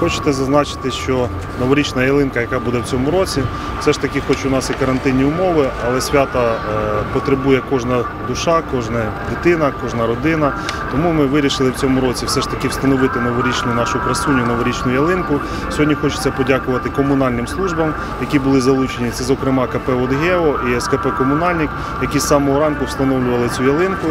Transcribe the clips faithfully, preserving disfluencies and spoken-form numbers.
Хочете зазначити, що новорічна ялинка, яка буде в цьому році, все ж таки, хоч у нас і карантинні умови, але свята потребує кожна душа, кожна дитина, кожна родина. Тому ми вирішили в цьому році все ж таки встановити новорічну нашу красуню, новорічну ялинку. Сьогодні хочеться подякувати комунальним службам, які були залучені. Це, зокрема, КП «Водгео» і СКП «Комунальник», які з самого ранку встановлювали цю ялинку.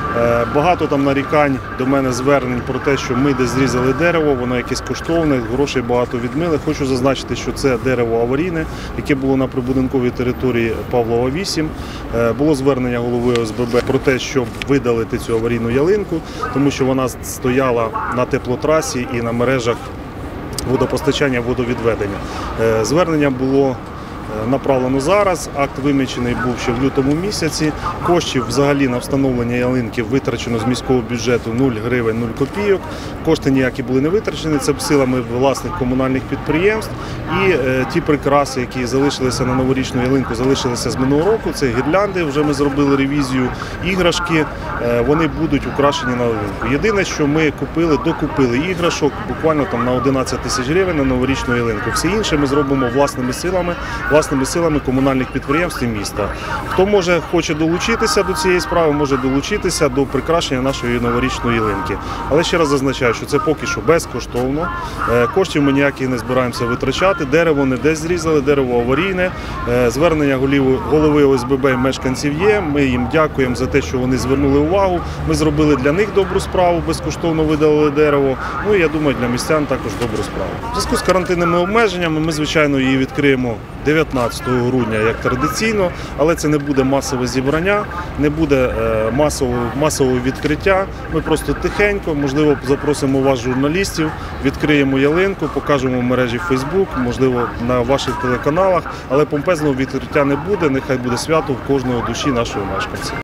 Багато там нарікань до мене звернень про те, що ми десь зрізали дерево, воно якесь коштовне, грошей багато відмили. Хочу зазначити, що це дерево аварійне, яке було на прибудинковій території Павлова, вісім. Було звернення голови О С Б Б про те, щоб видалити цю аварійну ялинку, тому що вона стояла на теплотрасі і на мережах водопостачання, водовідведення. Звернення було направлено зараз, акт вимічений був ще в лютому місяці. Коштів взагалі на встановлення ялинки витрачено з міського бюджету нуль гривень, нуль копійок. Кошти ніякі були не витрачені, це силами власних комунальних підприємств. І е, ті прикраси, які залишилися на новорічну ялинку, залишилися з минулого року. Це гірлянди, вже ми зробили ревізію, іграшки, е, вони будуть украшені на ялинку. Єдине, що ми купили, докупили іграшок буквально там на одинадцять тисяч гривень на новорічну ялинку. Все інше ми зробимо власними силами, власними силами комунальних підприємств і міста. Хто може, хоче долучитися до цієї справи, може долучитися до прикрашення нашої новорічної ялинки. Але ще раз зазначаю, що це поки що безкоштовно. Коштів ми ніяких не збираємося витрачати. Дерево не десь зрізали, дерево аварійне. Звернення голови О С Б Б і мешканців є. Ми їм дякуємо за те, що вони звернули увагу. Ми зробили для них добру справу, безкоштовно видалили дерево. Ну і я думаю, для містян також добру справу. У зв'язку з карантинними обмеженнями ми, звичайно, її відкриємо дев'ятнадцятого грудня, як традиційно, але це не буде масове зібрання, не буде масового, масового відкриття. Ми просто тихенько, можливо, запросимо вас, журналістів, відкриємо ялинку, покажемо в мережі Фейсбук, можливо, на ваших телеканалах, але помпезного відкриття не буде, нехай буде свято в кожної душі нашого мешканця.